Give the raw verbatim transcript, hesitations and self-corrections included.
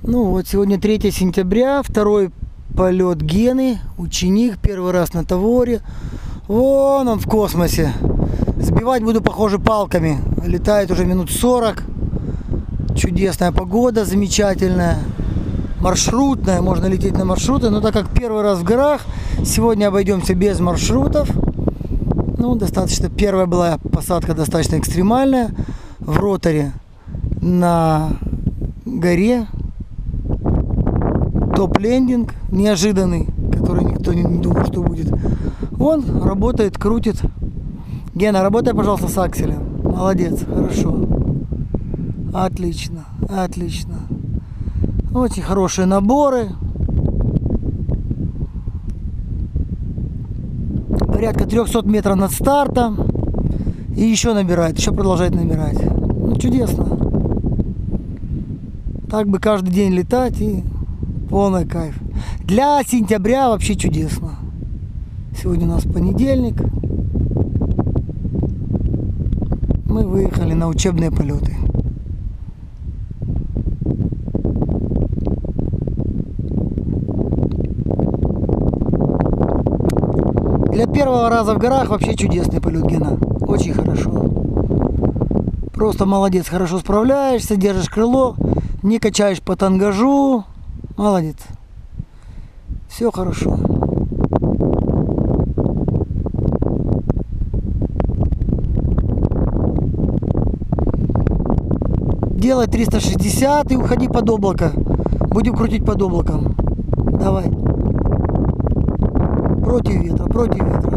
Ну вот, сегодня третье сентября, второй полет Гены, ученик, первый раз на Таворе. Вон он в космосе. Сбивать буду, похоже, палками. Летает уже минут сорок. Чудесная погода, замечательная. Маршрутная, можно лететь на маршруты. Но так как первый раз в горах, сегодня обойдемся без маршрутов. Ну, достаточно, первая была посадка достаточно экстремальная. В роторе на горе. Топ-лендинг неожиданный, который никто не думал, что будет. Он работает, крутит. Гена, работай, пожалуйста, с акселем. Молодец, хорошо. Отлично, отлично. Очень хорошие наборы. Порядка трехсот метров над стартом. И еще набирает, еще продолжает набирать. Ну, чудесно. Так бы каждый день летать, и полный кайф. Для сентября вообще чудесно. Сегодня у нас понедельник. Мы выехали на учебные полеты. Для первого раза в горах вообще чудесный полет, Гена. Очень хорошо. Просто молодец, хорошо справляешься, держишь крыло, не качаешь по тангажу. Молодец. Все хорошо. Делай триста шестьдесят и уходи под облако. Будем крутить под облаком. Давай. Против ветра, против ветра.